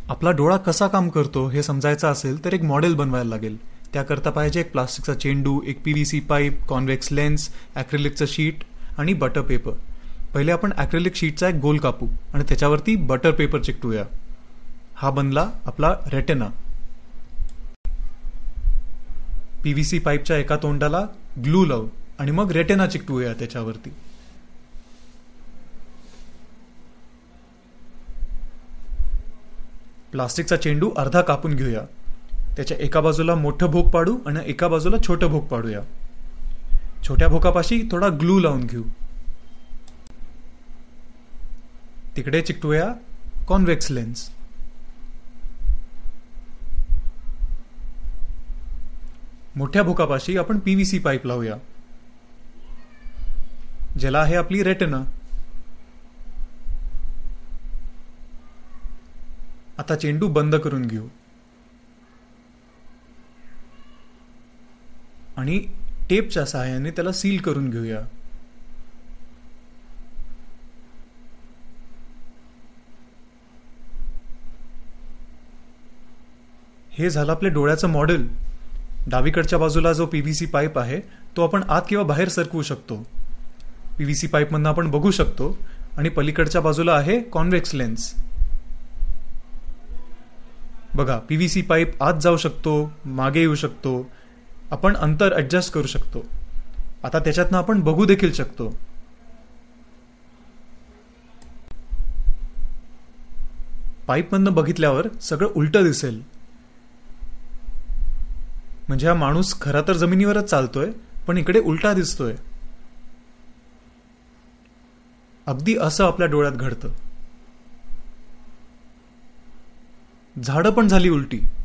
आपला डोळा कसा काम करतो हे समजायचं असेल तर एक मॉडेल बनवायला लागेल. त्याकरता पाहिजे एक प्लास्टिकचा चेंडू, एक PVC पाईप, कॉन्वेक्स लेन्स, ॲक्रिलिकचं शीट आणि बटर पेपर. पहिले आपण ॲक्रिलिक शीटचा एक गोल कापू आणि त्याच्यावरती बटर पेपर चिकटूया. हा बनला आपला रेटिना. PVC पाईपच्या एका तोंडाला ग्लू लावू आणि मग रेटिना चिकटूया त्याच्यावरती. प्लास्टिकचा चेंडू अर्धा कापून घेऊया. त्याच्या एका बाजूला मोठं भोक पाडू आणि एका बाजूला छोटं भोक पाडूया. छोट्या भोकापाशी थोडा ग्लू लावून घेऊ. तिकडे चिकटूया कॉन्वेक्स लेन्स. मोठ्या भोकापाशी आपण PVC पाईप लावूया, ज्याला आहे आपली रेटिना. आता चेंडू बंद करून घेऊ आणि टेपच्या सहाय्याने त्याला सील करून घेऊया. हे झालं आपल्या डोळ्याचं मॉडेल. डावीकडच्या बाजूला जो PVC पाईप आहे तो आपण आत किंवा बाहेर सरकवू शकतो. PVC पाईपमधून आपण बघू शकतो आणि पलीकडच्या बाजूला आहे कॉन्वेक्स लेन्स. बघा, PVC पाईप आत जाऊ शकतो, मागे येऊ शकतो. आपण अंतर ऍडजस्ट करू शकतो. आता त्याच्यातनं आपण बघू देखील शकतो. पाईपमधनं बघितल्यावर सगळं उलटं दिसेल. म्हणजे हा माणूस खरा तर जमिनीवरच चालतोय, पण इकडे उलटा दिसतोय. अगदी असं आपल्या डोळ्यात घडतं. झाडं पण झाली उलटी.